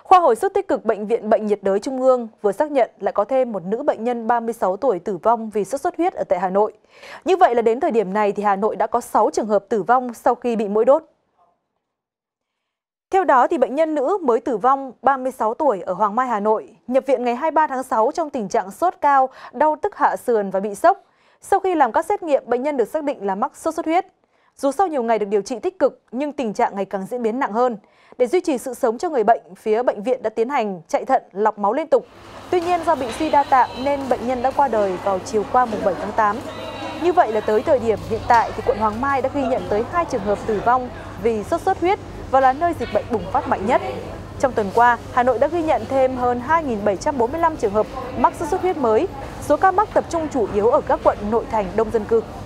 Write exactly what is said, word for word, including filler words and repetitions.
Khoa hồi sức tích cực Bệnh viện Bệnh nhiệt đới Trung ương vừa xác nhận lại có thêm một nữ bệnh nhân ba mươi sáu tuổi tử vong vì sốt xuất huyết ở tại Hà Nội. Như vậy là đến thời điểm này thì Hà Nội đã có sáu trường hợp tử vong sau khi bị mũi đốt. Theo đó, thì bệnh nhân nữ mới tử vong ba mươi sáu tuổi ở Hoàng Mai, Hà Nội, nhập viện ngày hai mươi ba tháng sáu trong tình trạng sốt cao, đau tức hạ sườn và bị sốc. Sau khi làm các xét nghiệm, bệnh nhân được xác định là mắc sốt xuất huyết. Dù sau nhiều ngày được điều trị tích cực nhưng tình trạng ngày càng diễn biến nặng hơn. Để duy trì sự sống cho người bệnh, phía bệnh viện đã tiến hành chạy thận, lọc máu liên tục. Tuy nhiên do bị suy đa tạng nên bệnh nhân đã qua đời vào chiều qua mùng bảy tháng tám. Như vậy là tới thời điểm hiện tại thì quận Hoàng Mai đã ghi nhận tới hai trường hợp tử vong vì sốt xuất huyết và là nơi dịch bệnh bùng phát mạnh nhất. Trong tuần qua, Hà Nội đã ghi nhận thêm hơn hai nghìn bảy trăm bốn mươi lăm trường hợp mắc sốt xuất huyết mới. Số ca mắc tập trung chủ yếu ở các quận nội thành đông dân cư.